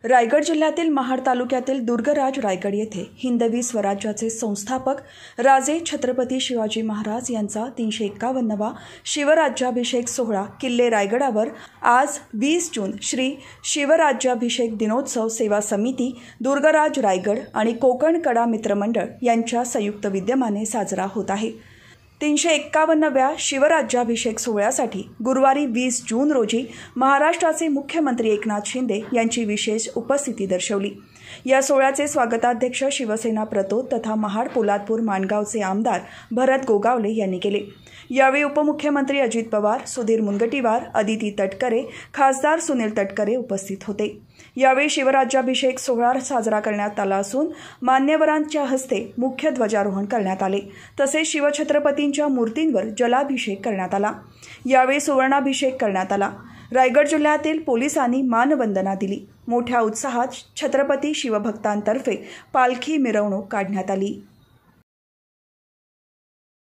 रायगड जिल्ह्यातील महाड तालुक्यातील दुर्गराज रायगड येथे हिंदवी स्वराज्याचे संस्थापक राजे छत्रपती शिवाजी महाराज यांचा 351वा शिवराज्याभिषेक सोहळा किल्ले रायगडावर आज 20 जून श्री शिवराज्याभिषेक दिनोत्सव सेवा समिती, दुर्गराज रायगड आणि कोकण कडा मित्रमंडळ यांच्या संयुक्त विद्यमाने साजरा होत आहे। 351व्या शिवराज्याभिषेक सोहळ्यासाठी गुरुवारी 20 जून रोजी महाराष्ट्राचे मुख्यमंत्री एकनाथ शिंदे यांची विशेष उपस्थिती दर्शवली। या सोहळ्याचे स्वागताध्यक्ष शिवसेना प्रतोद तथा महाड पोलादपूर माणगावचे आमदार भरत गोगावले यांनी केले। यावेळी उपमुख्यमंत्री अजित पवार, सुधीर मुनगंटीवार, अदिती तटकरे, खासदार सुनील तटकरे उपस्थित होते। यावेळी शिवराज्याभिषेक सोहळा साजरा करण्यात आला असून मान्यवरांच्या हस्ते मुख्य ध्वजारोहण करण्यात आले, तसेच शिवछत्रपतींच्या मूर्तींवर जलाभिषेक करण्यात आला। यावेळी सुवर्णाभिषेक करण्यात आला। रायगड जिल्ह्यातील पोलिसांनी मानवंदना दिली। मोठ्या उत्साहात छत्रपती शिवभक्तांतर्फे पालखी मिरवणूक काढण्यात आली।